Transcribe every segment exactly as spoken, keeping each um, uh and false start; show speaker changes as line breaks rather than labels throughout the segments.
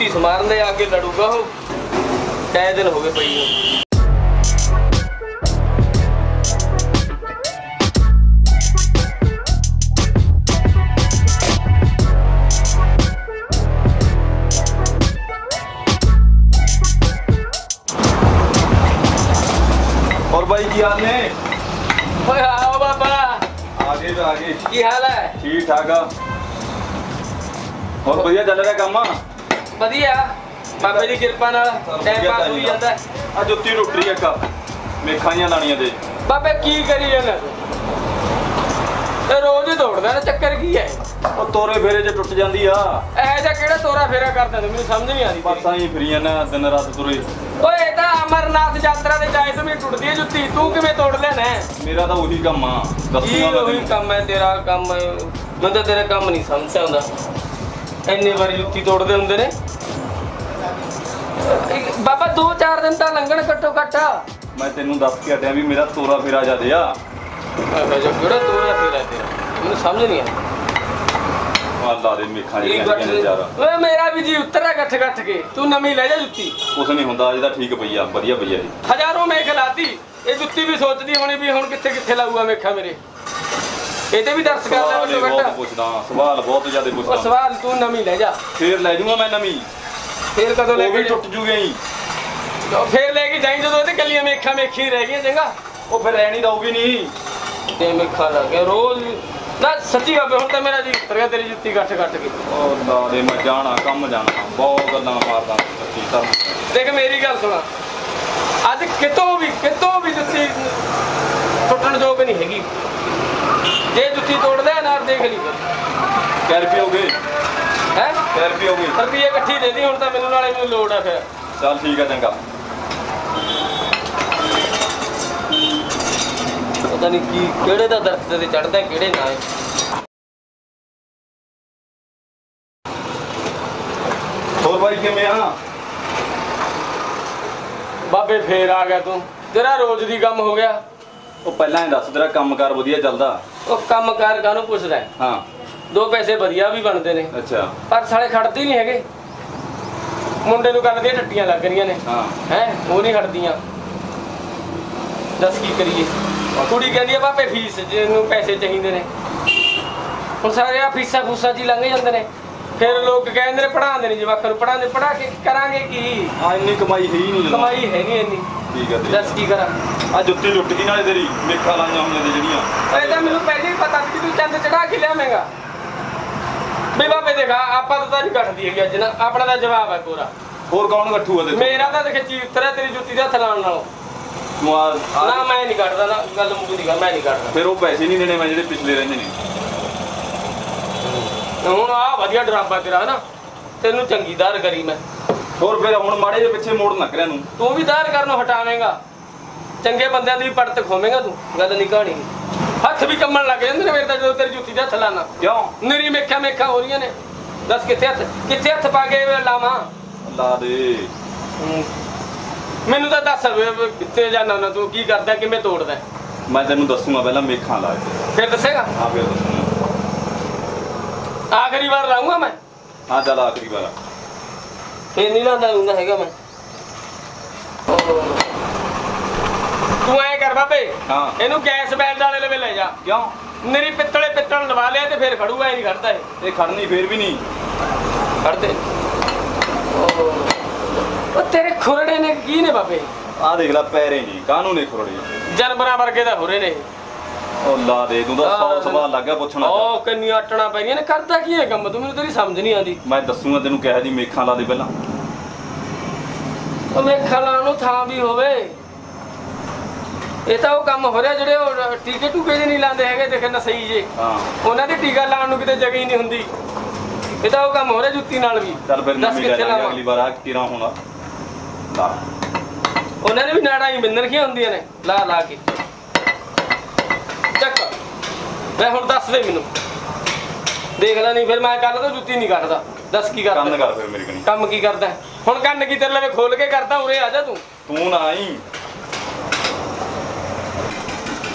जुत्ती समारन दे आके लड़ूगा वो कै दिन हो गए पई
और भाई की हाल ने?
ओए आओ बाबा
आगे तो आगे
की हाल है?
ठीक ठाक आ और बढ़िया चल रहा काम
बढ़िया बाबे दी कृपा नाल टाइम पास होई जांदा
आ जुत्ती टुट रही एक मेखां जिहां लाणियां दे
बाबे की करी जाना ते रोज दौड़दा ना चक्कर की है
ओ तोरे फेरे च टुट जांदी आ
ए जा केड़ा तोरा फेरा करदा तू मेनू समझ नहीं आदी
बस आई फिरी जाना दिन रात तुरे
ओए ए तां अमरनाथ यात्रा ते जाए तो मेरी टुटदी है जुत्ती तू किवें तोड़ लेना
मेरा तो वही काम आ
दसूंगा मैं वही काम है तेरा काम है मैं तो तेरा काम नहीं समझ आंदा ਇੰਨੇ ਵਾਰੀ ਜੁੱਤੀ ਤੋੜਦੇ ਹੁੰਦੇ ਨੇ ਬਾਬਾ दो चार ਦਿਨ ਤਾਂ ਲੰਘਣ ਘੱਟੋ ਘੱਟ
ਮੈਂ ਤੈਨੂੰ ਦੱਸ ਕੇ ਹਟਿਆ ਵੀ ਮੇਰਾ ਤੋਰਾ ਫੇਰਾ ਜਾਦੇ ਆ
ਮੈਂ ਜੋ ਕਿਹੜਾ ਤੋਰਾ ਫੇਰਾ ਤੇਰਾ ਮੈਨੂੰ ਸਮਝ ਨਹੀਂ ਆਇਆ
ਅੱਲਾ ਦੇ ਮੇਖਾਂ ਜਿਹੜੀਆਂ ਨੇ ਯਾਰ
ਓਏ ਮੇਰਾ ਵੀ ਜੀ ਉਤਰਿਆ ਗੱਠ ਗੱਠ ਕੇ ਤੂੰ ਨਵੀਂ ਲੈ ਜਾ ਜੁੱਤੀ
ਕੁਛ ਨਹੀਂ ਹੁੰਦਾ ਅੱਜ ਤਾਂ ਠੀਕ ਪਈ ਆ ਵਧੀਆ ਪਈ ਆ ਜੀ
ਹਜ਼ਾਰੋਂ ਮੇਖ ਲਾਤੀ ਇਹ ਜੁੱਤੀ ਵੀ ਸੋਚਦੀ ਹੋਣੀ ਵੀ ਹੁਣ ਕਿੱਥੇ ਕਿੱਥੇ ਲਾਊਗਾ ਮੇਖਾ ਮੇਰੇ ਇਹ ਤੇ ਵੀ ਦਰਸ ਕਰ ਲੈ ਮੈਨੂੰ
ਬਹੁਤ ਪੁੱਛਦਾ ਸਵਾਲ ਬਹੁਤ ਜ਼ਿਆਦਾ ਪੁੱਛਦਾ
ਉਹ ਸਵਾਲ ਤੂੰ ਨਵੀਂ ਲੈ ਜਾ
ਫੇਰ ਲੈ ਜੂਗਾ ਮੈਂ ਨਵੀਂ
ਫੇਰ ਕਦੋਂ ਲੈ ਕੇ
ਟੁੱਟ ਜੂਗੇ ਹੀ
ਫੇਰ ਲੈ ਕੇ ਜਾਈਂ ਜਦੋਂ ਇਹਦੇ ਕੱਲੀਆਂ ਮੇਖਾਂ ਮੇਖੀ ਰਹਿ ਗਈਆਂ ਚੰਗਾ
ਉਹ ਫਿਰ ਰਹਿਣੀ ਦਊਗੀ ਨਹੀਂ
ਤੇ ਮੇਖਾ ਲਾ ਕੇ ਰੋਜ਼ ਨਾ ਸੱਚੀ ਬਾਬੇ ਹੁਣ ਤਾਂ ਮੇਰਾ ਜੀ ਉਤਰ ਗਿਆ ਤੇਰੀ ਜੁੱਤੀ ਗੱਠ ਗੱਠ ਕੇ
ਉਹ ਲਾ ਦੇ ਮੈਂ ਜਾਣਾ ਕੰਮ ਜਾਣਾ ਬਹੁਤ ਗੱਲਾਂ ਮਾਰਦਾ ਸੱਚੀ ਤਾਂ
ਦੇਖ ਮੇਰੀ ਗੱਲ ਸੁਣਾ ਅੱਜ ਕਿਤੋਂ ਵੀ ਕਿਤੋਂ ਵੀ ਜੁੱਤੀ ਟੁੱਟਣ ਯੋਗ ਨਹੀਂ ਹੈਗੀ ਜੇ ਜੁੱਤੀ ਤੋੜ ਲਿਆ ਨਾਰ ਦੇਖ ਲਈ
ਕੈ ਰੁਪਏ ਹੋ ਗਏ
ਹੈ
ਕੈ ਰੁਪਏ ਹੋ ਗਏ
ਰੁਪਈਏ ਇਕੱਠੀ ਦੇ ਦੀ ਹੁਣ ਤਾਂ ਮੈਨੂੰ ਨਾਲੇ ਮੈਨੂੰ ਲੋੜ ਆ ਫਿਰ
ਚੱਲ ਠੀਕ ਆ ਚੰਗਾ
ਪਤਾ ਨਹੀਂ ਕੀ ਕਿਹੜੇ ਦਾ ਦਰਖਤ ਤੇ ਚੜਦਾ ਕਿਹੜੇ ਨਾ
ਹੋਰ ਬਾਈ ਕਿਵੇਂ ਆ
ਬਾਬੇ ਫੇਰ ਆ ਗਿਆ ਤੂੰ ਤੇਰਾ ਰੋਜ਼ ਦੀ ਕੰਮ ਹੋ ਗਿਆ
ਉਹ ਪਹਿਲਾਂ ਹੀ ਦੱਸ ਤੇਰਾ ਕੰਮਕਾਰ ਵਧੀਆ ਚੱਲਦਾ
ਉਹ ਕੰਮ ਕਾਰ ਕਾਹਨੂੰ ਪੁੱਛਦਾ
ਹਾਂ
ਦੋ ਪੈਸੇ ਵਧੀਆ ਵੀ ਬਣਦੇ ਨੇ
ਅੱਛਾ
ਪਰ ਸਾਲੇ ਖੜਦੇ ਨਹੀਂ ਹੈਗੇ ਮੁੰਡੇ ਨੂੰ ਕਰਨ ਦੀਆਂ ਟੱਟੀਆਂ ਲੱਗ ਰਹੀਆਂ ਨੇ
ਹਾਂ
ਹੈ ਉਹ ਨਹੀਂ ਖੜਦੀਆਂ ਦੱਸ ਕੀ ਕਰੀਏ ਕੁੜੀ ਕਹਿੰਦੀ ਆ ਬਾਪੇ ਫੀਸ ਜਿਹਨੂੰ ਪੈਸੇ ਚਾਹੀਦੇ ਨੇ ਹੁਣ ਸਾਰੇ ਆ ਫੀਸਾਂ ਫੂਸਾਂ ਜੀ ਲੰਘ ਜਾਂਦੇ ਨੇ ਫਿਰ ਲੋਕ ਕਹਿੰਦੇ ਨੇ ਪੜਾਉਂਦੇ ਨੇ ਜਵਾਕਾਂ ਨੂੰ ਪੜਾਉਂਦੇ ਪੜਾ ਕੇ ਕਰਾਂਗੇ ਕੀ
ਆ ਇੰਨੀ ਕਮਾਈ ਹੈ ਹੀ ਨਹੀਂ
ਕਮਾਈ ਹੈ ਨਹੀਂ ਇੰਨੀ
ਠੀਕ ਹੈ
ਦੱਸ ਕੀ ਕਰਾਂ
ਆ ਜੁੱਤੀ ਲੁੱਟ ਗਈ ਨਾਲੇ ਤੇਰੀ ਮੇਖਾਂ ਲਾਈਆਂ ਹੋਈਆਂ ਨੇ ਜਿਹੜੀਆਂ
ਇਹ ਤਾਂ ਮੈਨੂੰ ਪਹਿਲਾਂ ਹੀ ਪਤਾ ਸੀ ਕਿ ਤੂੰ ਚੰਦ ਚੜਾ ਕੇ ਲਿਆਵੇਂਗਾ ਵੀ ਬਾਬੇ ਦੇਖਾ ਆਪਾਂ ਤਾਂ ਨਹੀਂ ਕੱਟਦੀ ਹੈਗੀ ਅੱਜ ਨਾ ਆਪਣਾ ਤਾਂ ਜਵਾਬ ਹੈ ਪੂਰਾ
ਹੋਰ ਕੌਣ ਇਕੱਠੂ ਆ ਤੇ
ਮੇਰਾ ਤਾਂ ਦੇਖ ਚੀਜ਼ ਉਤਰਿਆ ਤੇਰੀ ਜੁੱਤੀ ਦੇ ਹੱਥ ਲਾਉਣ ਨਾਲੋਂ ਨਾ ਮੈਂ ਨਹੀਂ ਕੱਟਦਾ ਨਾ ਗੱਲ ਮੁੱਕਦੀ ਗੱਲ ਮੈਂ ਨਹੀਂ ਕੱਟਦਾ
ਫਿਰ ਉਹ ਪੈਸੇ ਨਹੀਂ ਦੇਣੇ ਮੈਂ ਜਿਹੜੇ ਪਿਛਲੇ ਰਹਿੰਦੇ ਨੇ
ਹੁਣ ਆ ਵਧੀਆ ਡਰਾਬਾ ਤੇਰਾ ਨਾ ਤੈਨੂੰ ਚੰਗੀ ਦਾਰ ਕਰੀ ਮੈਂ
ਹੋਰ ਫਿਰ ਹੁਣ ਮਾੜੇ ਜਿਹੇ ਪਿੱਛੇ ਮੋੜ ਲੱਗ ਰਿਹਾ ਨੂੰ
ਤੂੰ ਵੀ ਦਾਰ ਕਰਨੋਂ ਹਟਾਵੇਂਗਾ ਚੰਗੇ ਬੰਦਿਆਂ ਦੀ ਪੜਤ ਖੋਵੇਂਗਾ ਤੂੰ ਗੱਲ ਨਹੀਂ ਕਹਾਣੀ ਹੱਥ ਵੀ ਕੰਮਣ ਲੱਗ ਜਾਂਦੇ ਨੇ ਮੇਰੇ ਤਾਂ ਜਦੋਂ ਤੇਰੀ ਜੁੱਤੀ ਦੇ ਹੱਥ ਲਾਣਾ
ਕਿਉਂ
ਮੇਰੀ ਮੇਖਾਂ ਮੇਖਾਂ ਹੋ ਰਹੀਆਂ ਨੇ ਦੱਸ ਕਿੱਥੇ ਹੱਥ ਕਿੱਥੇ ਹੱਥ ਪਾ ਕੇ ਲਾਵਾਂ
ਲਾ ਦੇ
ਮੈਨੂੰ ਤਾਂ ਦੱਸ ਕਿੱਥੇ ਜਾਣਾ ਨਾ ਤੂੰ ਕੀ ਕਰਦਾ ਕਿਵੇਂ ਤੋੜਦਾ
ਮੈਂ ਤੈਨੂੰ ਦੱਸੂਗਾ ਪਹਿਲਾਂ ਮੇਖਾਂ ਲਾ ਕੇ
ਫਿਰ ਦੱਸੇਗਾ
ਹਾਂ ਫਿਰ ਦੱਸੂਗਾ
ਆਖਰੀ ਵਾਰ ਲਾਉਂਗਾ ਮੈਂ
ਹਾਂ ਚੱਲ ਆਖਰੀ ਵਾਰ
ਫਿਰ ਨਹੀਂ ਲਾਉਂਦਾ ਹੁੰਦਾ ਹੈਗਾ ਮੈਂ ਤੂੰ ਐ ਕਰ ਬਾਬੇ
ਹਾਂ
ਇਹਨੂੰ ਗੈਸ ਬੈਲਟ ਵਾਲੇ ਲਵੇ ਲੈ ਜਾ
ਕਿਉਂ
ਮੇਰੀ ਪਿੱਤਲੇ ਪਿੱਤਲ ਲਵਾ ਲਿਆ ਤੇ ਫਿਰ ਖੜੂਗਾ ਇਹ ਨਹੀਂ ਖੜਦਾ ਇਹ
ਇਹ ਖੜਨੀ ਫੇਰ ਵੀ ਨਹੀਂ
ਖੜਦੇ ਉਹ ਤੇਰੇ ਖੁਰੜੇ ਨੇ ਕੀ ਨੇ ਬਾਬੇ
ਆਹ ਦੇਖ ਲੈ ਪੈਰੇ ਨਹੀਂ ਕਾਹਨੂੰ ਨੇ ਖੁਰੜੇ
ਜਾਨਵਰਾਂ ਵਰਗੇ ਦਾ ਹੋਰੇ ਨੇ
ਉਹ ਲਾ ਦੇ ਤੂੰ ਤਾਂ ਸੌ ਸਵਾਲ ਲੱਗ ਗਿਆ ਪੁੱਛਣਾ
ਉਹ ਕੰਨੀਆਂ ਅਟਣਾ ਪੈਣੀਆਂ ਨੇ ਕਰਦਾ ਕੀ ਹੈ ਕੰਮ ਤੂੰ ਮੈਨੂੰ ਤੇਰੀ ਸਮਝ ਨਹੀਂ ਆਉਂਦੀ
ਮੈਂ ਦੱਸੂਗਾ ਤੈਨੂੰ ਕਿਹੋ ਜੀ ਮੇਖਾਂ ਲਾ ਦੇ ਪਹਿਲਾਂ
ਉਹ ਮੇਖਾਂ ਲਾਉਣ ਨੂੰ ਥਾਂ ਵੀ ਹੋਵੇ ਇਹ ਤਾਂ ਉਹ ਕੰਮ ਹੋ ਰਿਹਾ ਜਿਹੜੇ ਉਹ ਟੀਕੇ ਟੂਕੇ ਜੇ ਨਹੀਂ ਲਾਉਂਦੇ ਹੈਗੇ ਦੇਖ ਨਾ ਸਹੀ ਜੇ
ਹਾਂ
ਉਹਨਾਂ ਦੀ ਟੀਕਾ ਲਾਉਣ ਨੂੰ ਕਿਤੇ ਜਗ੍ਹਾ ਹੀ ਨਹੀਂ ਹੁੰਦੀ ਇਹ ਤਾਂ ਉਹ ਕੰਮ ਹੋ ਰਿਹਾ ਜੁੱਤੀ ਨਾਲ ਵੀ
ਚੱਲ ਫਿਰ ਨਵੀਂ ਲੈ ਜਾਵਾਂਗੇ ਅਗਲੀ ਵਾਰ ਆ ਕਿਰਾਂ ਹੋਣਾ ਲਾ
ਉਹਨਾਂ ਨੇ ਵੀ ਨਾੜਾਂ ਹੀ ਬਿੰਨ ਰੱਖੀਆਂ ਹੁੰਦੀਆਂ ਨੇ ਲਾ ਲਾ ਕੇ ਚੱਕ ਮੈਂ ਹੁਣ ਦੱਸ ਦੇ ਮੈਨੂੰ ਦੇਖ ਲੈ ਨਹੀਂ ਫਿਰ ਮੈਂ ਕੱਲ ਤੋਂ ਜੁੱਤੀ ਨਹੀਂ ਕੱਟਦਾ ਦੱਸ ਕੀ ਕਰਦਾ
ਕੰਨ ਕਰ ਫਿਰ ਮੇਰੇ ਕਣੀ
ਕੰਮ ਕੀ ਕਰਦਾ ਹੁਣ ਕੰਨ ਕੀ ਤੇਰੇ ਲਵੇ ਖੋਲ ਕੇ ਕਰਦਾ ਉਰੇ ਆ ਜਾ ਤੂੰ
ਤੂੰ ਨਾ ਆਈ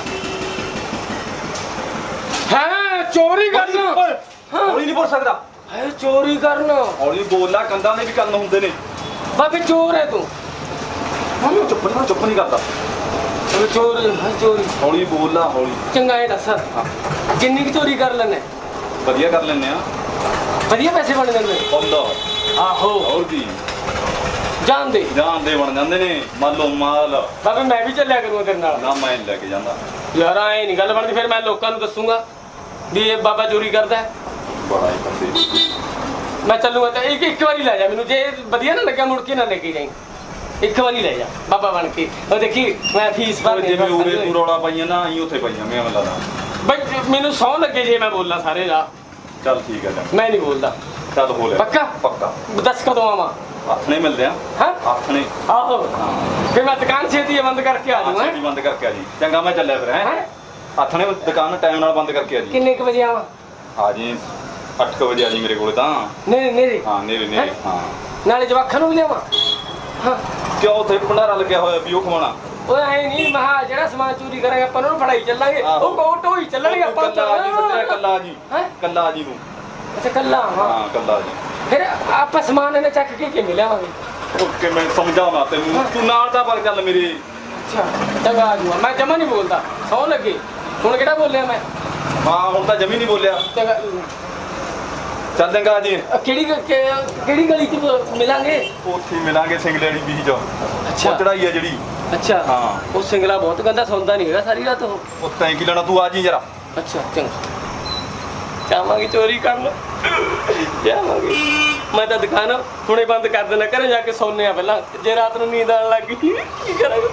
ਹਾਂ ਚੋਰੀ ਕਰਨ
ਹੌਲੀ ਨਹੀਂ ਬੋਲ ਸਕਦਾ
ਹਾਏ ਚੋਰੀ ਕਰਨ
ਹੌਲੀ ਬੋਲ ਲੈ, ਕੰਧਾਂ ਦੇ ਵੀ ਕੰਨ ਹੁੰਦੇ ਨੇ।
ਬਾਬੇ ਚੋਰ ਹੈ ਤੂੰ।
ਹਾਂ ਚੁੱਪ ਨਾ, ਚੁੱਪ ਨਹੀਂ ਕਰਦਾ।
ਉਹ ਚੋਰ ਹੈ ਚੋਰੀ।
ਹੌਲੀ ਬੋਲ ਲੈ, ਹੌਲੀ।
ਚੰਗਾ ਇਹ ਦੱਸ ਕਿੰਨੀ ਕੁ ਚੋਰੀ ਕਰ ਲੈਣੇ?
ਵਧੀਆ ਕਰ ਲੈਨੇ ਆ,
ਵਧੀਆ ਪੈਸੇ ਬਣ ਜਾਂਦੇ।
ਹੁੰਦਾ
ਆਹੋ
ਹੋਰ ਕੀ,
ਜਾਣਦੇ
ਜਾਣਦੇ ਬਣ ਜਾਂਦੇ ਨੇ। ਮੰਨ ਲਓ ਮਾਲ।
ਬਾਬੇ ਮੈਂ ਵੀ ਚੱਲਿਆ ਕਰੂੰਗਾ ਤੇਰੇ ਨਾਲ।
ਨਾ ਮੈਂ ਨੀ ਲੈ ਕੇ ਜਾਂਦਾ
ਯਾਰ ਐ ਨਹੀਂ ਗੱਲ ਬਣਦੀ। ਫਿਰ ਮੈਂ ਲੋਕਾਂ ਨੂੰ ਦੱਸੂਗਾ ਵੀ ਇਹ ਬਾਬਾ ਚੋਰੀ ਕਰਦਾ ਹੈ।
ਬੜਾ ਹੀ ਪੱਤੇ।
ਮੈਂ ਚੱਲੂਗਾ ਤਾਂ ਇੱਕ ਇੱਕ ਵਾਰੀ ਲੈ ਜਾ ਮੈਨੂੰ, ਜੇ ਵਧੀਆ ਨਾ ਲੱਗਿਆ ਮੁੜ ਕੇ ਨਾ ਲੈ ਕੇ ਜਾਈਂ। ਇੱਕ ਵਾਰੀ ਲੈ ਜਾ ਬਾਬਾ ਬਣ ਕੇ। ਉਹ ਦੇਖੀ ਮੈਂ ਫੀਸ ਭਰ ਦੇ।
ਜਿਵੇਂ ਉਰੇ ਤੂੰ ਰੌਲਾ ਪਾਈਆਂ ਨਾ, ਅਸੀਂ ਉੱਥੇ ਪਾਈਆਂ ਮੈਂ ਮੱਲਾ ਦਾ।
ਬਈ ਮੈਨੂੰ ਸੌ ਲੱਗੇ ਜੇ ਮੈਂ ਬੋਲਣਾ ਸਾਰੇ ਦਾ।
ਚੱਲ ਠੀਕ ਹੈ ਜਾ,
ਮੈਂ ਨਹੀਂ ਬੋਲਦਾ।
ਚੱਲ ਹੋ ਲਿਆ
ਪੱਕਾ
ਪੱਕਾ।
ਦੱਸ ਕਦੋਂ ਆਵਾਂ?
ਆਥਣੇ ਮਿਲਦੇ ਆ।
ਹਾਂ
ਆਥਣੇ।
ਆਹੋ ਫਿਰ ਮੈਂ ਦੁਕਾਨ ਛੇਤੀ ਬੰਦ ਕਰਕੇ ਆ ਜਾਊਂਗਾ।
ਛੇਤੀ ਬੰਦ ਕਰਕੇ ਆ ਜੀ। ਚੰਗਾ ਮੈਂ ਚੱਲਿਆ ਫਿਰ। ਹੈ ਆਥਣੇ ਦੁਕਾਨ ਟਾਈਮ ਨਾਲ ਬੰਦ ਕਰਕੇ ਆ ਜੀ।
ਕਿੰਨੇ ਕੁ ਵਜੇ ਆਵਾਂ?
ਆ ਜੀ ਅੱਠ ਕੁ ਵਜੇ ਆ ਜੀ ਮੇਰੇ ਕੋਲੇ ਤਾਂ।
ਨੇਰੇ ਨੇਰੇ
ਹਾਂ ਨੇਰੇ ਨੇਰੇ ਹਾਂ।
ਨਾਲੇ ਜਵਾਖਾਂ ਨੂੰ ਵੀ ਲਿਆਵਾਂ। ਹਾਂ
ਕਿਉਂ ਉੱਥੇ ਭੰਡਾਰਾ ਲੱਗਿਆ ਹੋਇਆ ਵੀ ਉਹ ਖਵਾਉਣਾ?
ਓਏ ਐ ਨਹੀਂ ਮਹਾ ਜਿਹੜਾ ਸਮਾਨ ਚੋਰੀ ਕਰਾਂਗੇ ਆਪਾਂ ਉਹਨੂੰ ਫੜਾਈ ਚੱਲਾਂਗੇ। ਉਹ ਕੋਟ ਹੋਈ ਚੱਲਣਗੇ ਆਪਾਂ।
ਕੱਲਾ ਜੀ ਸੱਜਣਾ, ਕੱਲਾ ਜੀ।
ਹੈ
ਕੱਲਾ ਜੀ ਨੂੰ।
ਅੱਛਾ ਕੱਲਾ ਹਾਂ
ਹਾਂ ਕੱਲਾ ਜੀ।
ਫਿਰ ਆਪਾਂ ਸਮਾਨ ਇਹਨੇ ਚੱਕ ਕੇ ਕਿਵੇਂ ਲਿਆਵਾਂਗੇ?
ਓਕੇ ਮੈਂ ਸਮਝਾਵਾਂ ਤੈਨੂੰ, ਤੂੰ ਨਾਲ ਤਾਂ ਪਰ ਚੱਲ ਮੇਰੇ।
ਅੱਛਾ ਚੰਗਾ ਆ ਜੂਆ। ਮੈਂ ਜਮਾ ਨਹੀਂ ਬੋਲਦਾ, ਸੌ ਲੱਗੇ। ਹੁਣ ਕਿਹੜਾ ਬੋਲਿਆ ਮੈਂ?
ਹਾਂ ਹੁਣ ਤਾਂ ਜਮੀ ਨਹੀਂ ਬੋਲਿਆ।
ਚੰਗਾ
ਚੱਲ ਚੰਗਾ ਜੀ।
ਕਿਹੜੀ ਕਿਹੜੀ ਗਲੀ 'ਚ ਮਿਲਾਂਗੇ?
ਉੱਥੇ ਮਿਲਾਂਗੇ ਸਿੰਗਲੇ ਵਾਲੀ ਬੀਜ।
ਅੱਛਾ
ਉਹ ਚੜਾਈ ਆ ਜਿਹੜੀ।
ਅੱਛਾ
ਹਾਂ
ਉਹ ਸਿੰਗਲਾ ਬਹੁਤ ਗੰਦਾ ਸੌਂਦਾ ਨਹੀਂ ਹੈਗਾ ਸਾਰੀ ਰਾਤ ਉਹ।
ਉਹ ਤੈਂ ਕੀ ਲੈਣਾ, ਤੂੰ ਆ ਜੀ ਜਰਾ।
ਅੱਛਾ ਚੰਗਾ ਜਾਵਾਂਗੇ ਚੋਰੀ ਕਰਨ ਜਾਵਾਂਗੇ। ਮੈਂ ਤਾਂ ਦੁਕਾਨ ਹੁਣੇ ਬੰਦ ਕਰ ਦੇਣਾ, ਘਰੇ ਜਾ ਕੇ ਸੌਂਨੇ ਆ ਪਹਿਲਾਂ। ਜੇ ਰਾਤ ਨੂੰ ਨੀਂਦ ਆਉਣ ਲੱਗ ਗਈ ਕੀ ਕਰਾਂਗੇ?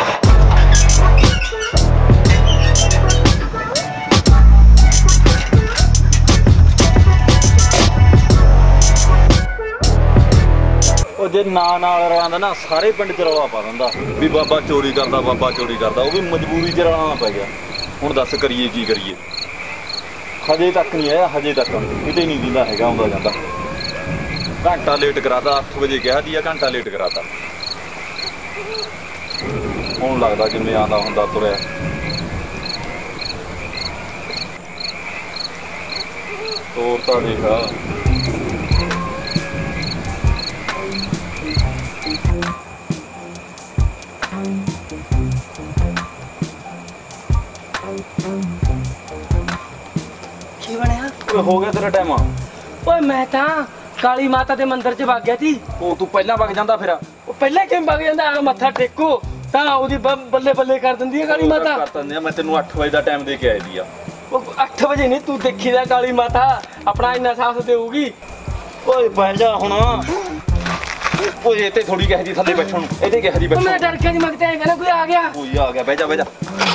ਉਹ ਜੇ ਨਾ ਨਾਲ ਰਲਾਉਂਦਾ ਨਾ, ਸਾਰੇ ਪਿੰਡ ਚ ਰੌਲਾ ਪਾ ਦਿੰਦਾ ਵੀ ਬਾਬਾ ਚੋਰੀ ਕਰਦਾ, ਬਾਬਾ ਚੋਰੀ ਕਰਦਾ। ਉਹ ਵੀ ਮਜਬੂਰੀ ਚ ਰਲਾਉਣਾ ਪੈ ਗਿਆ। ਹੁਣ ਦੱਸ ਕਰੀਏ ਕੀ ਕਰੀਏ? ਹਜੇ ਤੱਕ ਨਹੀਂ ਆਇਆ, ਹਜੇ ਤੱਕ ਕਿਤੇ ਨਹੀਂ ਦਿੰਦਾ ਹੈਗਾ ਆਉਂਦਾ ਜਾਂਦਾ। ਘੰਟਾ ਲੇਟ ਕਰਾਤਾ, ਅੱਠ ਵਜੇ ਕਿਹਾ ਦੀ ਆ, ਘੰਟਾ ਲੇਟ ਕਰਾਤਾ। ਹੁਣ ਲੱਗਦਾ ਜਿਵੇਂ ਆਉਂਦਾ ਹੁੰਦਾ ਤੁਰਿਆ। ਤੋਰ ਤਾਂ ਦੇਖ।
ਕੀ ਬਣਿਆ?
ਹੋ ਗਿਆ ਤੇਰਾ ਟਾਈਮ?
ਓਏ ਮੈਂ ਤਾਂ ਕਾਲੀ ਮਾਤਾ ਦੇ ਮੰਦਿਰ 'ਚ ਵਗ ਗਿਆ ਸੀ।
ਉਹ ਤੂੰ ਪਹਿਲਾਂ ਵਗ ਜਾਂਦਾ ਫਿਰ?
ਉਹ ਪਹਿਲਾਂ ਕਿਵੇਂ ਵਗ ਜਾਂਦਾ? ਆ ਮੱਥਾ ਟੇਕੋ ਤਾਂ ਉਹਦੀ ਬੱਲੇ ਬੱਲੇ ਕਰ ਦਿੰਦੀ ਹੈ ਕਾਲੀ ਮਾਤਾ।
ਕਰ ਦਿੰਦੇ ਆ। ਮੈਂ ਤੈਨੂੰ ਅੱਠ ਵਜੇ ਦਾ ਟਾਈਮ ਦੇ ਕੇ ਆਈ ਦੀ ਆ।
ਉਹ ਅੱਠ ਵਜੇ ਨਹੀਂ ਤੂੰ ਦੇਖੀ ਦਾ ਕਾਲੀ ਮਾਤਾ ਆਪਣਾ ਇੰਨਾ ਸਾਥ ਦੇਊਗੀ।
ਓਏ ਬਹਿ ਜਾ ਹੁਣ। ਓਏ ਇੱਥੇ ਥੋੜੀ ਕਹਿ ਦੀ ਥੱਲੇ ਬੈਠਣ ਨੂੰ, ਇਹਦੇ ਕਹਿ ਦੀ
ਉਹ
ਬੈਠਣ।
ਮੈਂ ਡਰ ਕੇ ਨਹੀਂ ਮੰਗਦਾ ਹੈਗਾ ਨਾ, ਕੋਈ ਆ ਗਿਆ।
ਕੋਈ ਆ ਗਿਆ, ਬਹਿ ਜਾ ਬਹਿ ਜਾ।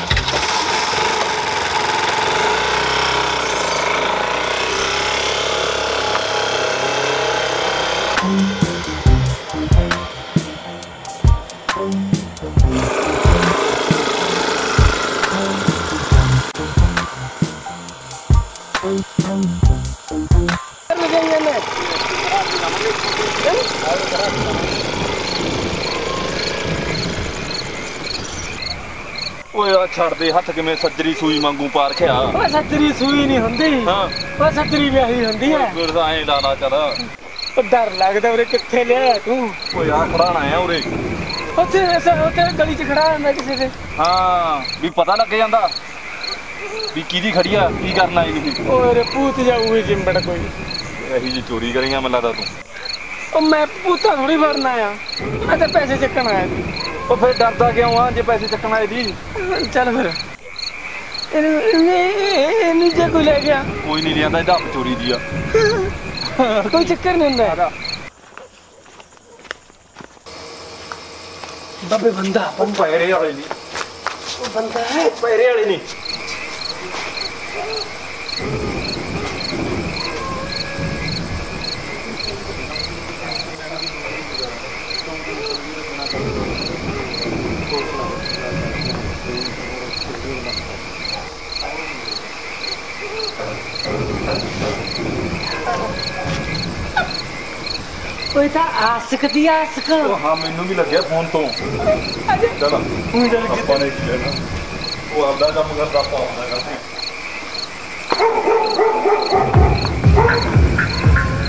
ਓਏ ਆ ਛੱਡ ਦੇ ਹੱਥ, ਕਿਵੇਂ ਸੱਜਰੀ ਸੂਈ ਵਾਂਗੂ ਪਾ ਰਖਿਆ।
ਓਏ ਸੱਜਰੀ ਸੂਈ ਨਹੀਂ ਹੁੰਦੀ।
ਹਾਂ
ਓਏ ਸੱਜਰੀ ਵਿਆਹੀ ਹੁੰਦੀ ਹੈ।
ਗੁਰਦਾ ਐਂ ਲਾ ਲਾ ਚੱਲ।
ਉਹ ਡਰ ਲੱਗਦਾ ਉਰੇ ਕਿੱਥੇ ਲਿਆ ਤੂੰ?
ਓਏ ਆ ਖੜਾਣਾ ਆ ਉਰੇ।
ਉੱਥੇ ਉੱਥੇ ਗਲੀ 'ਚ ਖੜਾ ਹੁੰਦਾ ਕਿਸੇ ਦੇ।
ਹਾਂ ਵੀ ਪਤਾ ਲੱਗ ਜਾਂਦਾ ਵੀ ਕਿਹਦੀ ਖੜੀ ਆ, ਕੀ ਕਰਨਾ ਇਹਨੂੰ।
ਓਏ ਪੂਤ ਜਾਊਗੀ ਜਿੰਬੜ ਕੋਈ।
ਇਹੀ ਜੀ ਚੋਰੀ ਕਰੀਆਂ ਮੈਨੂੰ ਲੱਗਦਾ ਤੂੰ।
ਉਹ ਮੈਂ ਪੂਤਾ ਥੋੜੀ ਫੜਨਾ ਆ, ਮੈਂ ਤਾਂ ਪੈਸੇ ਚੱਕਣ ਆਇਆ ਸੀ।
ਉਹ ਫਿਰ ਡਰਦਾ ਕਿਉਂ ਆ ਜੇ ਪੈਸੇ ਚੱਕਣ ਆਏ ਦੀ?
ਚੱਲ ਫਿਰ ਇਹਨੂੰ ਜੇ ਕੋਈ ਲੈ ਗਿਆ।
ਕੋਈ ਨਹੀਂ ਲਿਆਂਦਾ, ਇਹਦਾ ਆਪ ਚੋਰੀ ਦੀ ਆ।
ਕੋਈ ਚੱਕਰ ਨਹੀਂ ਹੁੰਦਾ। ਬਾਬੇ ਬੰਦਾ
ਉਹ ਪੈਰੇ ਵਾਲੇ ਨਹੀਂ,
ਉਹ ਬੰਦਾ ਹੈ
ਪੈਰੇ ਵਾਲੇ ਨਹੀਂ।
ਕੋਈ ਤਾਂ ਆਸਕ ਦੀ ਆਸਕ।
ਹਾਂ ਮੈਨੂੰ ਵੀ ਲੱਗਿਆ ਫੋਨ ਤੋਂ। ਚਲ
ਹੁਣ ਚੱਲ
ਆਪਾਂ ਨੇ ਕੀ ਲੈਣਾ, ਉਹ ਆਪਦਾ ਕੰਮ ਕਰਦਾ, ਆਪਾਂ ਆਪਦਾ ਕਰਦੇ।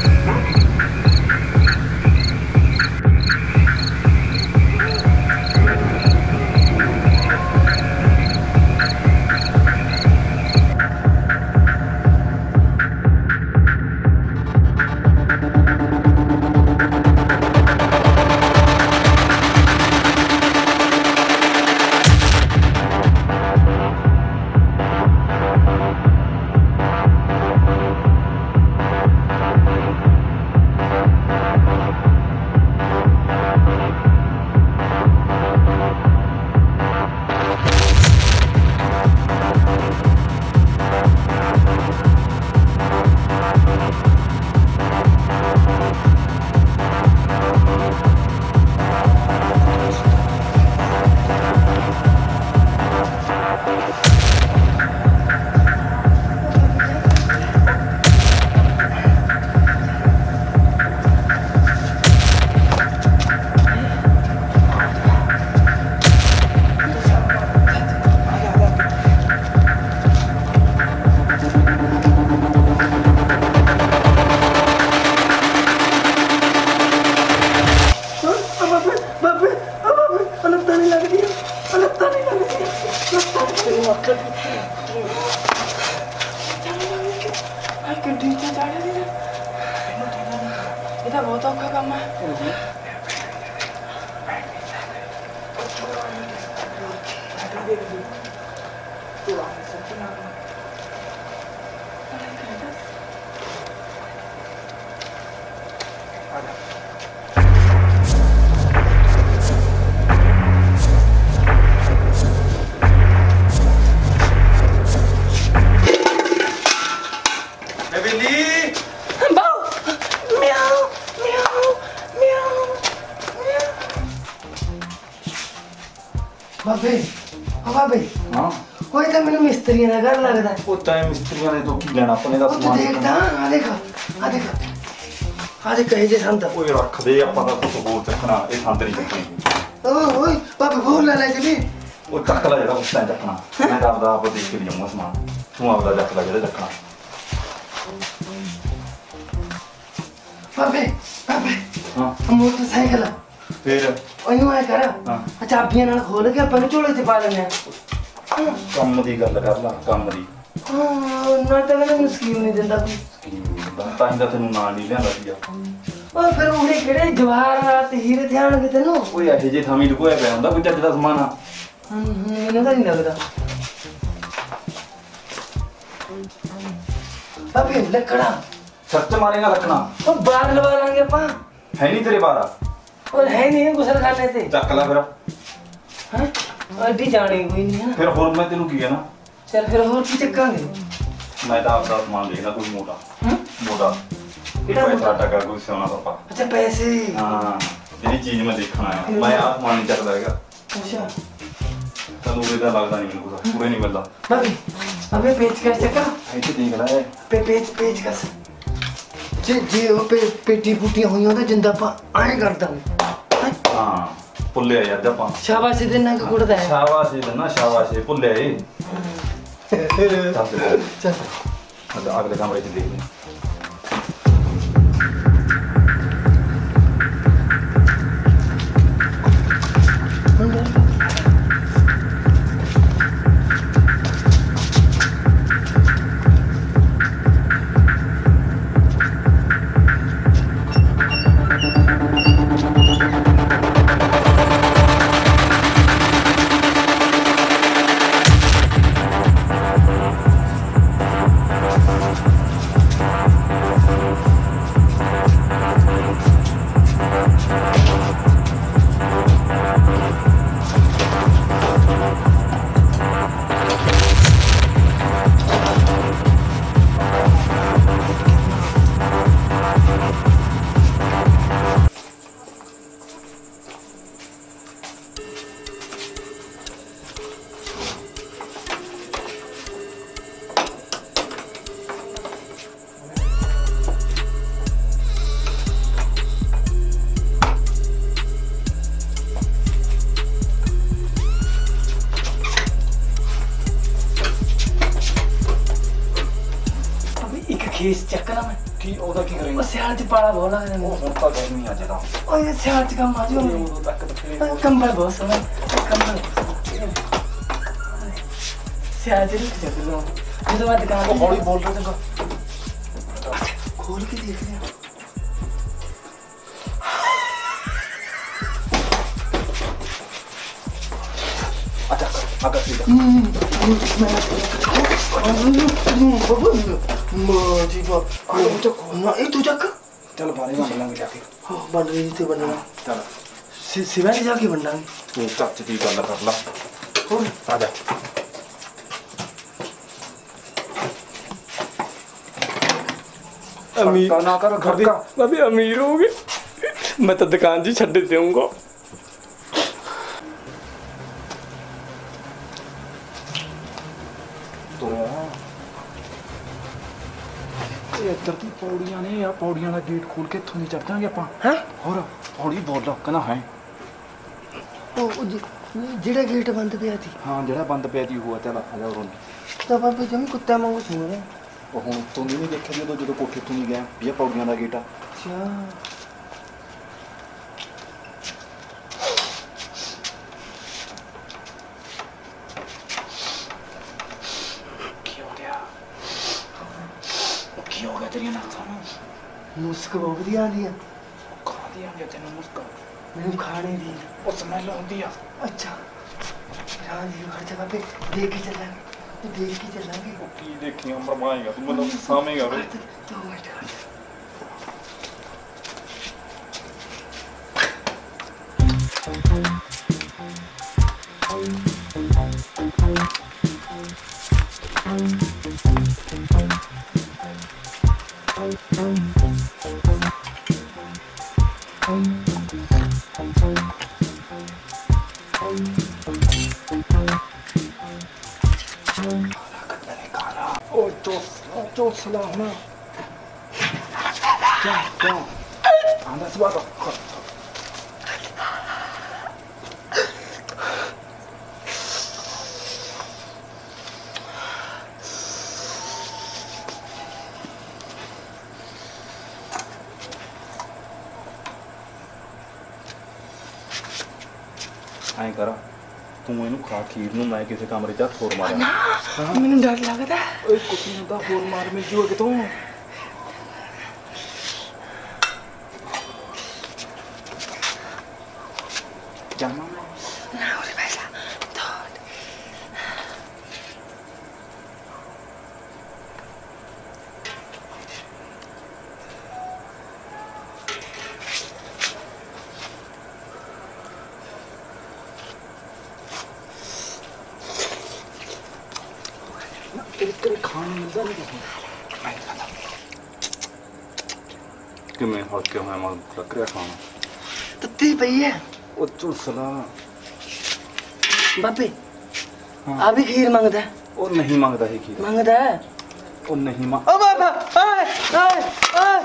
ਗੱਡੀ ਤੇ ਚੜ੍ਹ ਗਈ ਇਹ ਤਾਂ ਬਹੁਤ ਔਖਾ ਕੰਮ ਹੈ ਬਾਬੇ ਓ ਬਾਬੇ
ਹਾਂ
ਕੋਈ ਤਾਂ ਮੈਨੂੰ ਮਿਸਤਰੀਆਂ ਦਾ ਘਰ ਲੱਗਦਾ
ਉਹ ਟਾਈਮ ਮਿਸਤਰੀਆਂ ਨੇ ਤੋਂ ਕੀ ਲੈਣਾ ਆਪਣੇ ਦਾ
ਉਹ ਤੂੰ
ਸਮਾਨ
ਦੇਖਦਾ ਆ ਦੇਖ ਆ ਦੇਖ ਆ ਦੇਖ ਕਹੇ ਜੇ ਸੰਤ
ਓਏ ਰੱਖ ਦੇ ਆਪਾਂ ਦਾ ਕੁਝ ਹੋਰ ਚੱਕਣਾ ਇਹ ਸੰਦ ਨਹੀਂ ਚੱਕਣੀ
ਓ ਓਏ ਬਾਬੇ ਹੋਰ ਲੈ ਲੈ ਜਲੀ
ਉਹ ਚੱਕ ਲੈ ਜਿਹੜਾ ਉਸ ਟਾਈਮ ਚੱਕਣਾ ਮੈਂ ਤਾਂ ਆਪਦਾ ਆਪ ਦੇਖ ਕੇ ਜਾਊਂਗਾ ਸਮਾਨ ਤੂੰ ਆਪਦਾ ਚੱਕ ਲੈ ਜਿਹੜਾ ਚੱਕਣਾ
ਬਾਬੇ ਬਾਬੇ
ਹਾਂ
ਮੋਟਰਸਾਈਕਲ
ਫੇਰ
ਉਹਨੂੰ ਐ ਕਰ
ਹਾਂ।
ਆ ਚਾਬੀਆਂ ਨਾਲ ਖੋਲ ਕੇ ਆਪਾਂ ਨੂੰ ਝੋਲੇ 'ਚ ਪਾ ਲੈਣੇ ਆ
ਕੰਮ ਦੀ ਗੱਲ ਕਰ ਲਾ ਕੰਮ ਦੀ
ਹਾਂ ਨਾ ਤਾਂ ਮੈਨੂੰ ਸਕੀਮ ਨਹੀਂ ਦਿੰਦਾ ਕੋਈ
ਤਾਂ ਹੀ ਤਾਂ ਤੈਨੂੰ ਨਾਲ ਨਹੀਂ ਲਿਆਂਦਾ ਸੀਗਾ
ਉਹ ਫਿਰ ਉਹਨੇ ਕਿਹੜੇ ਜਵਾਹਰ ਰਾਤ ਹੀਰੇ ਧਿਆਨਗੇ ਤੈਨੂੰ
ਓਏ ਇਹੋ ਜਿਹੇ ਥਾਵੀਂ ਲੁਕੋਇਆ ਪਿਆ ਹੁੰਦਾ ਕੋਈ ਚੱਜ ਦਾ ਸਮਾਨ ਆ
ਹੂੰ ਮੈਨੂੰ ਤਾਂ ਨਹੀਂ ਲੱਗਦਾ ਬਾਬੇ ਲੱਕੜਾ
ਸੱਚ ਮਾਰੇਗਾ ਰੱਖਣਾ
ਉਹ ਬਾਹਰ ਲਵਾ ਲਾਂਗੇ ਆਪਾਂ
ਹੈ ਨਹੀਂ ਤੇਰੇ ਬਾਰਾ
ਉਹ ਹੈ ਨਹੀਂ ਗੁਸਲ ਖਾਨੇ ਤੇ
ਚੱਕ ਲੈ ਫਿਰ
ਹਾਂ ਅੱਡੀ ਜਾਣੀ ਕੋਈ ਨਹੀਂ ਹੈ
ਫਿਰ ਹੋਰ ਮੈਂ ਤੈਨੂੰ ਕੀ ਕਹਿਣਾ
ਚੱਲ ਫਿਰ ਹੋਰ ਕੀ ਚੱਕਾਂਗੇ
ਮੈਂ ਤਾਂ ਆਪਦਾ ਸਮਾਨ ਦੇਖਣਾ ਕੋਈ ਮੋਟਾ
ਹਾਂ
ਮੋਟਾ
ਕਿਹੜਾ
ਪੈਸਾ
ਮੋਟਾ?
ਟਕਾ ਕੋਈ ਸੋਨਾ ਪਾਪਾ
ਅੱਛਾ ਪੈਸੇ
ਹਾਂ ਜਿਹੜੀ ਚੀਜ਼ ਮੈਂ ਦੇਖਣਾ ਆ ਮੈਂ ਆਹ ਸਮਾਨ ਨਹੀਂ ਚੱਕਦਾ ਹੈਗਾ
ਅੱਛਾ
ਤੈਨੂੰ ਉਹਦਾ ਲੱਗਦਾ ਨਹੀਂ ਮੈਨੂੰ ਕੁਝ ਪੂਰੇ ਨਹੀਂ ਮਿਲਦਾ
ਬਾਬੇ ਬਾਬੇ ਪੇਚ ਕਸ ਚੱਕਾ
ਇੱਥੇ ਦੇਖ ਲੈ
ਪੇ ਪੇਚ ਪੇਚ ਕਸ ਜੇ ਜੇ ਉਹ ਪੇ ਪੇਟੀ ਫੁੱਟੀਆਂ ਹੋਈਆਂ ਉਹਦਾ ਜਿੰਦਾ ਆਪਾਂ ਐਂ ਕਰ ਦਾਂਗੇ ਹੈਂ?
ਹਾਂ ਭੁੱਲਿਆ ਯਾਰ ਆਪਾਂ
ਸ਼ਾਬਾਸ਼ ਦੇ ਨੰਗ ਕੁੜਦਾ ਹੈ
ਸ਼ਾਬਾਸ਼ ਇਹ ਨਾ ਸ਼ਾਬਾਸ਼ ਇਹ ਭੁੱਲਿਆ ਇਹ ਚੱਲ ਤੇ
ਚੱਲ
ਅਗਲੇ ਕਮਰੇ 'ਚ ਦੇਖਦੇ ਹਾਂ।
ਖੇਸ ਚੱਕਣਾ ਮੈਂ
ਕੀ ਉਹਦਾ ਕੀ
ਉਹ
ਕਰੇਂਗਾ
ਸਿਆਲ ਚ ਪਾਲਾ ਬਹੁਤ ਲੱਗਦਾ
ਉਹ
ਮੈਨੂੰ
ਹੁਣ ਤਾਂ ਗਰਮੀ ਅੱਜ ਤਾਂ
ਓਏ ਸਿਆਲ ਚ ਕੰਮ ਆ ਜਾਓ
ਉਦੋਂ ਤੱਕ ਤਾਂ ਫਿਰ
ਕੰਬਲ ਬਹੁਤ ਸੋਹਣਾ ਕੰਬਲ ਸਿਆਲ ਚ ਰੁਕ ਜਾ ਲੋ ਜਦੋਂ ਮੈਂ ਦੁਕਾਨ
ਉਹ ਹੌਲੀ ਬੋਲ ਰਿਹਾ ਚੰਗਾ
ਖੋਲ ਕੇ ਦੇਖ ਲਿਆ
ਅੱਛਾ ਅੱਗਾ ਠੀਕ ਆ
ਮਾਂ ਜੀ ਬਾ ਉਹ ਚੱਕ ਨਾ ਇਹ ਤੂੰ ਚੱਕ
ਚੱਲ ਬਾਰੇ ਮੰਨ ਲਾਂਗੇ ਜਾ ਕੇ
ਹਾਂ ਬਣ ਰਹੀ ਤੇ ਬਣਨਾ
ਚੱਲ
ਸਿਵਿਆਂ ਚ ਜਾ ਕੇ ਬਣਾਂਗੇ
ਤੂੰ ਚੱਚ ਦੀ ਗੱਲ ਕਰ ਲਾ
ਹੋਰ
ਆ ਜਾ
अमीर
खड़का ना कर, खड़का।
अभी अमीर हो गए मैं तो दुकान जी छड़ दूंगा
ਇੱਧਰ ਦੀ ਪੌੜੀਆਂ ਨੇ ਆ ਪੌੜੀਆਂ ਦਾ ਗੇਟ ਖੋਲ ਕੇ ਇੱਥੋਂ ਦੀ ਚੜ ਜਾਾਂਗੇ ਆਪਾਂ
ਹੈ
ਹੋਰ ਹੌਲੀ ਬੋਲ ਕਹਿੰਦਾ ਹੈ
ਉਹ ਉਹ ਜਿ- ਜਿਹੜਾ ਗੇਟ ਬੰਦ ਪਿਆ ਸੀ
ਹਾਂ ਜਿਹੜਾ ਬੰਦ ਪਿਆ ਜੀ ਹੋਆ ਚੱਲ ਆ ਜਾ ਉਰੋਂ
ਤਾਂ ਬਾਬੇ ਜਮੀ ਕੁੱਤਿਆਂ ਵਾਂਗੂ ਸੁਣ ਰਿਹਾ
ਉਹ ਹੁਣ ਤੋਂ ਨਹੀਂ ਦੇਖਿਆ ਜਦੋਂ ਜਦੋਂ ਕੋਠੇ ਤੋਂ ਨਹੀਂ ਗਿਆ ਇਹ ਪੌੜੀਆਂ ਦਾ ਗੇਟ ਆ
ਅੱਛਾ
ਤੇਰੀਆਂ ਨਾਸਾਂ ਨੂੰ
ਮੁਸਕ ਬਹੁਤ ਵਧੀਆ ਆਉਂਦੀ ਆ।
ਖਾਦੀ ਆਂਦੀ ਤੈਨੂੰ ਮੁਸਕ
ਮੈਨੂੰ ਖਾਣੇ ਦੀ
ਉਹ ਸਮੈਲ ਆਉਂਦੀ ਆ।
ਅੱਛਾ ਰਾਜ ਜੀ ਹਰ ਜਗ੍ਹਾ पे देख के चलांगे देख के चलांगे।
ਕੀ ਦੇਖੀਆਂ ਮਰਵਾਏਗਾ ਤੂੰ ਮੈਨੂੰ ਸਾਵੇਂਗਾ ਵੇ।
दो मिनट
ਉਹ ਚੋਸ ਚੋਸ ਲਾ ਨਾ ਕਿਆ ਕਿਆ ਆਂਦਾ ਸਵਾਦ
ਐਂ ਕਰ ਤੂੰ ਇਹਨੂੰ ਖਾ ਖੀਰ ਨੂੰ, ਮੈਂ ਕਿਸੇ ਕਮਰੇ 'ਚ ਹੱਥ ਹੋਰ ਮਾਰਿਆ।
ਮੈਨੂੰ ਡਰ ਲੱਗਦਾ।
ਓਏ ਕੁੱਤੀ ਨੂੰ ਤਾਂ ਹੋਰ ਮਾਰ ਮਿਲ ਜੂਗਾ ਕਿਤੋਂ। ਜਾਨਾ ਮੈਂ
ਨਾ ਉਰੇ ਬੈਠ ਜਾ।
ਤੇਰੇ ਤੇਰੇ ਖਾਣ ਨੂੰ ਮਿਲਦਾ ਨਹੀਂ ਕਿਤੇ।
ਕਿਵੇਂ ਹੱਥ ਕੇ ਹੋਇਆ ਮਨ ਲੱਗ ਰਿਹਾ ਖਾਣਾ।
ਤੱਤੀ ਪਈ ਹੈ
ਉਹ ਝੁਲਸਲਾ
ਬਾਬੇ।
ਹਾਂ।
ਆ ਵੀ ਖੀਰ ਮੰਗਦਾ ਹੈ?
ਉਹ ਨਹੀਂ ਮੰਗਦਾ ਇਹ ਖੀਰ,
ਮੰਗਦਾ ਹੈ।
ਉਹ ਨਹੀਂ ਮੰਗ।
ਓ ਬਾਬਾ ਓਏ ਓਏ ਓਏ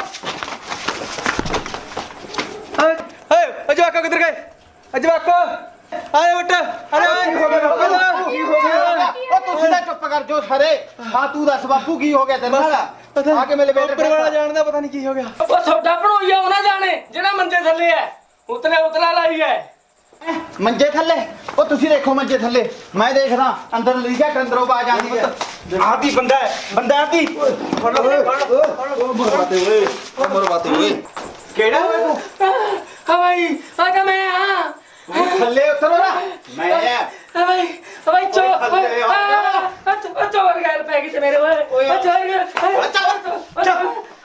ਓਏ ਓਏ ਜਵਾਕੋ ਕਿੱਧਰ ਗਏ? ਓ ਜਵਾਕੋ ਆਏ ਉੱਠ। ਅਰੇ ਓਏ
ਕੀ ਹੋ ਗਿਆ ਬਾਪੂ? ਕੀ ਹੋ ਗਿਆ? ਉਹ ਤੁਸੀਂ ਤਾਂ ਚੁੱਪ ਕਰ ਜੋ ਸਾਰੇ। ਹਾਂ ਤੂੰ ਦੱਸ ਬਾਪੂ ਕੀ ਹੋ ਗਿਆ ਤੇਰੇ ਨਾਲ? ਆ ਕੇ ਮੇਰੇ ਬੇਟੇ
ਉੱਪਰ ਵਾਲਾ ਜਾਣਦਾ ਪਤਾ ਨਹੀਂ ਕੀ ਹੋ ਗਿਆ।
ਉਹ ਛੋਟਾ ਬਣੋਈਆ ਉਹਨਾਂ ਜਾਣੇ ਜਿਹੜਾ ਮੰਜੇ ਥੱਲੇ ਹੈ, ਉਤਲੇ ਉਤਲਾ ਲਾਈ ਹੈ।
ਮੰਜੇ ਥੱਲੇ? ਉਹ ਤੁਸੀਂ ਦੇਖੋ ਮੰਜੇ ਥੱਲੇ, ਮੈਂ ਦੇਖਦਾ ਅੰਦਰ ਲੀਜਾ ਕੰਦਰੋਂ ਬਾਜ ਆਉਂਦੀ ਹੈ।
ਆਦੀ ਬੰਦਾ ਹੈ ਬੰਦਾ ਆਦੀ।
ਉਹ ਮਰਵਾਤੇ ਓਏ, ਉਹ ਮਰਵਾਤੇ ਓਏ।
ਕਿਹੜਾ ਓਏ ਤੂੰ?
ਹਾਂ ਭਾਈ ਆ ਤਾਂ ਮੈਂ ਆ।
ਤੂੰ ਥੱਲੇ ਉਤਰੋ ਨਾ। ਮੈਂ ਆ
ਹਾਂ ਭਾਈ ਹਾਂ ਭਾਈ ਚੋ
ਥੱਲੇ ਆ।
ਅੱਛਾ ਚੋਰ ਗੱਲ ਪੈ ਗਈ ਤੇ ਮੇਰੇ ਓਏ
ਓਏ।
ਓ ਚੋਰ ਗਿਆ
ਓਏ ਚੱਲ ਚੱਲ ਚੱਲ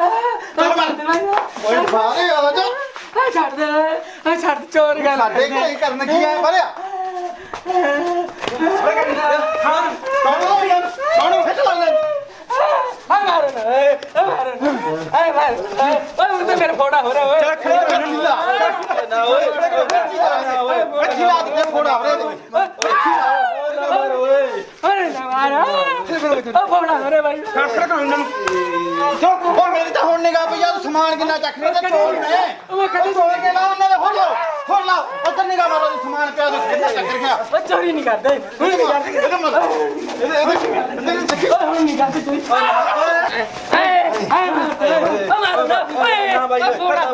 ਓਏ ਬਾਹਰ ਆ ਜਾ।
ਆ ਛੱਡ ਦੇ ਆ ਛੱਡ ਚੋਰ ਗੱਲ
ਸਾਡੇ ਕੋਈ ਕਰਨ ਕੀ ਆਇਆ ਬੜਿਆ? ਕੌਣ ਯਾਰ ਕੌਣ ਖਿੱਚ ਲੈ?
ਆ ਮਾਰ ਨਾ ਆ ਮਾਰ ਆ ਮਾਰ ਓਏ ਉਹ ਤੇ ਮੇਰਾ ਫੋੜਾ ਹੋ ਰਿਹਾ ਓਏ
ਚੱਲ ਖੜੇ ਹੋ ਮੈਨੂੰ ਲਾ ਨਾ ਓਏ ਨਾ ਓਏ ਅੱਛੀ ਲਾਦ ਕੇ ਫੋੜਾ ਹੋ ਰਿਹਾ ਤੂੰ।
ਓਏ ਨਾ ਮਾਰ ਆ ਫੋੜਾ ਹੋ ਰਿਹਾ ਭਾਈ
ਖੜ ਖੜ ਕਰ ਇਹਨਾਂ ਨੂੰ ਕਿਉਂ? ਉਹ ਮੇਰੀ ਤਾਂ ਹੁਣ ਨਿਗਾਹ ਪਈ ਆ ਤੂੰ ਸਮਾਨ ਕਿੰਨਾ ਚੱਕ ਰਿਹਾ ਤੇ ਚੋਰ ਨੇ।
ਉਹ ਕਦੇ
ਤੋੜ ਕੇ ਲਾ ਉਹਨਾਂ ਦੇ ਹੁਣ ਲਾਓ ਹੁਣ ਲਾਓ ਉੱਧਰ ਨਿਗਾਹ ਮਾਰੋ ਜੀ ਸਮਾਨ ਪਿਆ ਤੂੰ ਕਿੰਨਾ ਚੱਕ ਰਿਹਾ।
ਉਹ ਚੋਰੀ ਨਹੀਂ ਕਰਦੇ ਹੁਣ ਨਹੀਂ ਕਰਦੇ
ਇਹਦੇ ਮਤ ਇਹਦੇ ਇਹਦੇ ਇਹਦੇ ਚੱਕੀ
ਓਏ ਹੁਣ ਨਹੀਂ ਕਰਦੇ ਤੁਸੀਂ ਓਏ ਏ ਆ ਮਾਰ ਨਾ ਓਏ ਨਾ ਭਾਈ ਫੋੜਾ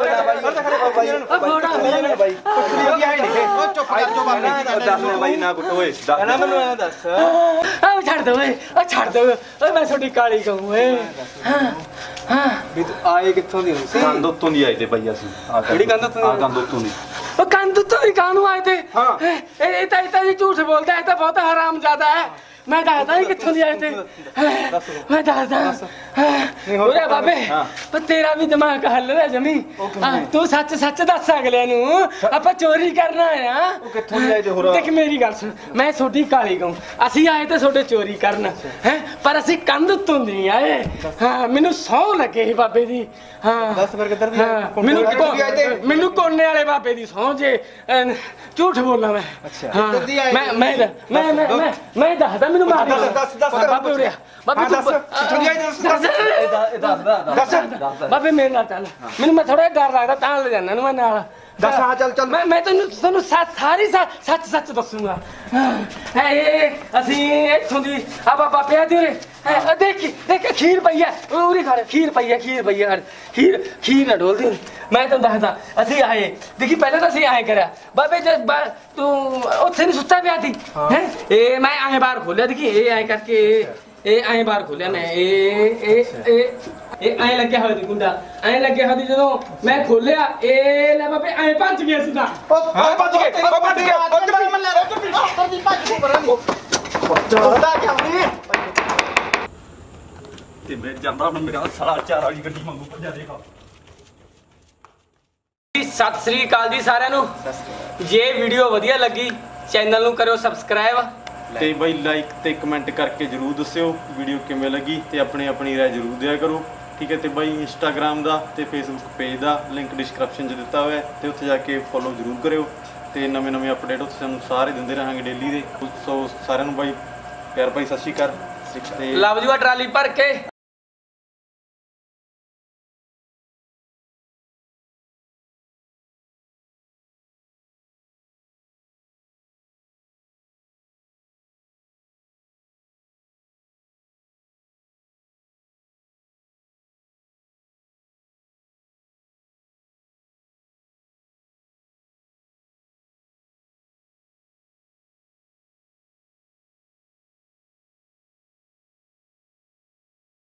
ਆ ਫੋੜਾ
ਬਾਈ
ਕੁੜੀ ਆਈ ਨਹੀਂ ਉਹ ਚੁੱਪ ਕਰ ਜੋ ਬਾਬੇ
ਦੱਸ ਦੇ ਬਾਈ ਨਾ ਕੁੱਟ ਓਏ, ਦੱਸ
ਨਾ ਮੈਨੂੰ ਐਂ ਦੱਸ
ਆ ਛੱਡ ਦੋ ਓਏ ਆ ਛੱਡ ਦੋ ਓਏ ਮੈਂ ਤੁਹਾਡੀ ਕਾਲੀ ਕਹੂੰ ਓਏ ਹਾਂ ਹਾਂ
ਵੀ ਤੂੰ ਆਏ ਕਿੱਥੋਂ ਦੀ ਸੀ?
ਕੰਧ ਉੱਤੋਂ ਦੀ ਆਏ ਤੇ ਬਾਈ ਅਸੀਂ। ਆ
ਕਿਹੜੀ ਕੰਧ ਉੱਤੋਂ ਦੀ?
ਆ ਕੰਧ ਉੱਤੋਂ ਦੀ।
ਉਹ ਕੰਧ ਤੋਂ ਹੀ ਕਾਹਨੂੰ ਆਏ ਤੇ
ਹਾਂ।
ਇਹ ਇਹ ਤਾਂ ਇਹ ਤਾਂ ਜੀ ਝੂਠ ਬੋਲਦਾ ਹੈ, ਤਾਂ ਬਹੁਤ ਹਰਾਮ ਜ਼ਿਆਦਾ ਹੈ। ਮੈਂ ਦੱਸਦਾ ਹੀ ਕਿੱਥੋਂ ਦੀ ਆਏ ਤੇ ਮੈਂ ਦੱਸਦਾ ਹੋਇਆ ਬਾਬੇ ਪਰ ਤੇਰਾ ਵੀ ਦਿਮਾਗ ਹੱਲ ਰਿਹਾ ਜਮੀ। ਤੂੰ ਸੱਚ ਸੱਚ ਦੱਸ ਅਗਲਿਆਂ ਨੂੰ ਆਪਾਂ ਚੋਰੀ ਕਰਨਾ ਆ।
ਉਹ ਕਿੱਥੋਂ ਦੀ ਆਏ ਤੇ ਹੋਰ?
ਦੇਖ ਮੇਰੀ ਗੱਲ ਸੁਣ, ਮੈਂ ਤੁਹਾਡੀ ਕਾਲੀ ਗਾਉਂ ਅਸੀਂ ਆਏ ਤੇ ਤੁਹਾਡੇ ਚੋਰੀ ਕਰਨ ਹੈ, ਪਰ ਅਸੀਂ ਕੰਧ ਉੱਤੋਂ ਨਹੀਂ ਆਏ। ਹਾਂ ਮੈਨੂੰ ਸਹੁੰ ਲੱਗੇ ਸੀ ਬਾਬੇ ਦੀ। ਹਾਂ
ਦੱਸ ਫਿਰ ਕਿੱਧਰ ਦੀ
ਹਾਂ, ਮੈਨੂੰ ਕੋ- ਮੈਨੂੰ ਕੋਨੇ ਵਾਲੇ ਬਾਬੇ ਦੀ ਸਹੁੰ ਜੇ ਅਹ, ਝੂਠ ਬੋਲਾਂ ਮੈਂ। ਹਾਂ ਮੈਂ ਮੈਂ ਮੈਂ ਮੈਂ ਮੈਂ ਮੈਂ ਦੱਸਦਾ ਮੈਨੂੰ ਮਾਰ
ਦੱਸ, ਦੱਸ, ਦੱਸ।
ਬਾਬੇ ਉਰੇ ਆ। ਬਾਬੇ
ਹਾਂ,
ਤੂੰ
ਦੱਸ, ਕਿੱਥੋਂ ਦੀ ਆਏ ਦੱਸ, ਦੱਸ।
ਦੱਸ ਬਾਬੇ ਮੇਰੇ ਨਾਲ ਚੱਲ। ਮੈਨੂੰ ਮੈਂ ਥੋੜਾ ਡਰ ਲੱਗਦਾ ਤਾਂ ਲੈ ਜਾਣਾ ਨੂੰ ਮੈਂ ਨਾਲ।
ਦੱਸ, ਹਾਂ, ਚੱਲ, ਚੱਲ।
ਮੈਂ ਮੈਂ ਤੈਨੂੰ ਤੁਹਾਨੂੰ ਸੱਚ ਸਾਰੀ ਸੱਚ ਸੱਚ ਸੱਚ ਦੱਸੂਗਾ। ਹੈ ਇਹ ਅਸੀਂ ਇੱਥੋਂ ਦੀ ਆ ਬਾਬਾ ਪਿਆ ਦੀ ਉਰੇ ਹੈ, ਦੇਖ ਦੇਖ ਖੀਰ ਪਈ ਹੈ ਉਰੇ ਖੜ ਖੀਰ ਪਈ ਹੈ ਖੀਰ ਪਈ ਹੈ ਖੀਰ ਖੀਰ ਨਾ ਡੋਲਦੀ ਮੈਂ ਤੈਨੂੰ ਦੱਸਦਾ। ਅਸੀਂ ਆਏ ਦੇਖੀ ਪਹਿਲਾਂ ਤਾਂ ਅਸੀਂ ਆਏ ਕਰਿਆ ਬਾਬੇ ਜਦ ਬਾ- ਤੂੰ ਉੱਥੇ ਨਹੀਂ ਸੁੱਤਾ ਪਿਆ ਸੀ ਹੈ ਇਹ ਮੈਂ ਆਏ ਬਾਹਰ ਖੋਲਿਆ ਦੇਖੀ ਇਹ ਐ ਕਰਕੇ ਇਹ ਐਂ ਬਾਹਰ ਖੋਲਿਆ ਮੈਂ ਇਹ ਇਹ ਇਹ ਇਹ ਐਂ ਲੱਗਿਆ ਹੋਇਆ ਸੀ ਗੁੰਡਾ ਐਂ ਲੱਗਿਆ ਹੋਇਆ ਸੀ ਜਦੋਂ ਮੈਂ ਖੋਲਿਆ ਇਹ ਲੈ ਬਾਬੇ ਐਂ ਭੱਜ ਗਿਆ ਸਿੱਧਾ
ਹਾਂ ਭੱਜ ਗਏ ਉਹ ਭੱਜ ਗਿਆ ਉਹ ਕਿਵੇਂ ਮੰਨ ਲੈ ਉੱਧਰ ਦੀ ਭੱਜ ਕੋ ਪਰਾਂ ਨੂੰ ਉਹਦਾ ਕਿਉਂ ਨਹੀਂ
ਤੇ ਮੈਂ ਜਾਂਦਾ ਹੁਣ ਮੇਰਾ ਸਾਲਾ ਚਾਰ ਵਾਲੀ ਗੱਡੀ ਮੰਗੂ ਭੱਜਾ ਦੇਖਾ।
ਸਤਿ ਸ੍ਰੀ ਅਕਾਲ ਜੀ ਸਾਰਿਆਂ ਨੂੰ। ਜੇ ਵੀਡੀਓ ਵਧੀਆ ਲੱਗੀ ਚੈਨਲ ਨੂੰ ਕਰਿਓ ਸਬਸਕ੍ਰਾਈਬ
ਤੇ ਬਾਈ ਲਾਈਕ ਤੇ ਕਮੈਂਟ ਕਰਕੇ ਜਰੂਰ ਦੱਸਿਓ ਵੀਡੀਓ ਕਿਵੇਂ ਲੱਗੀ ਤੇ ਆਪਣੀ ਆਪਣੀ ਰਾਏ ਜਰੂਰ ਦਿਆ ਕਰੋ ਠੀਕ ਹੈ। ਤੇ ਬਾਈ ਇੰਸਟਾਗ੍ਰਾਮ ਦਾ ਤੇ ਫੇਸਬੁੱਕ ਪੇਜ ਦਾ ਲਿੰਕ ਡਿਸਕ੍ਰਿਪਸ਼ਨ 'ਚ ਦਿੱਤਾ ਹੋਇਆ ਤੇ ਉੱਥੇ ਜਾ ਕੇ ਫੋਲੋ ਜਰੂਰ ਕਰਿਓ ਤੇ ਨਵੇਂ ਨਵੇਂ ਅਪਡੇਟ ਉੱਥੇ ਸਾਨੂੰ ਸਾਰੇ ਦਿੰਦੇ ਰਹਾਂਗੇ ਡੇਲੀ ਦੇ। ਸੋ ਸਾਰਿਆਂ ਨੂੰ ਬਾਈ ਪਿਆਰ ਭਾਈ ਸਤਿ ਸ਼੍ਰੀ ਅਕਾਲ ਤੇ
ਲਵ ਜੂਆ ਟਰਾਲੀ ਭਰ ਕੇ